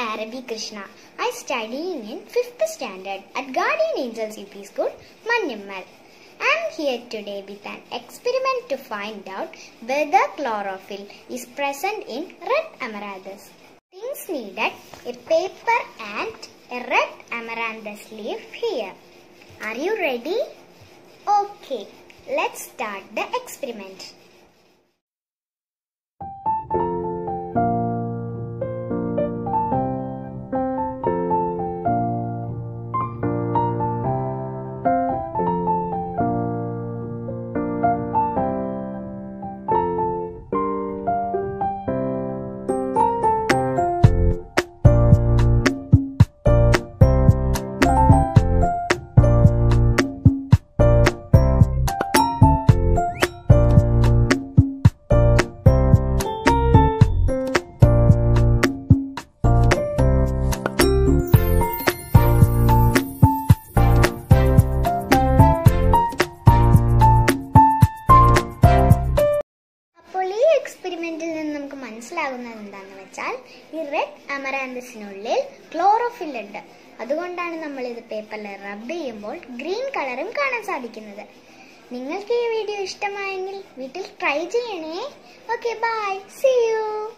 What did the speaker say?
Arabi Krishna. I studying in 5th standard at Guardian Angels UP School, Mannimmal. I am here today with an experiment to find out whether chlorophyll is present in red amaranthus. Things needed: a paper and a red amaranthus leaf here. Are you ready? Okay, let's start the experiment. എക്സ്പെരിമെന്റിൽ നിന്ന് നമുക്ക് മനസ്സിലാകുന്നത് എന്താണെന്ന് വെച്ചാൽ ഈ red അമറാന്തസിനുള്ളിൽ chlorophyll ഉണ്ട്. അതുകൊണ്ടാണ് നമ്മൾ ഇത് പേപ്പറിൽ റബ്ബ് ചെയ്യുമ്പോൾ ഗ്രീൻ കളറും കാണാൻ സാധിക്കുന്നത്. നിങ്ങൾക്ക് ഈ വീഡിയോ ഇഷ്ടമായെങ്കിൽ വീട്ടിൽ ട്രൈ ചെയ്യണേ. Okay, bye, see U.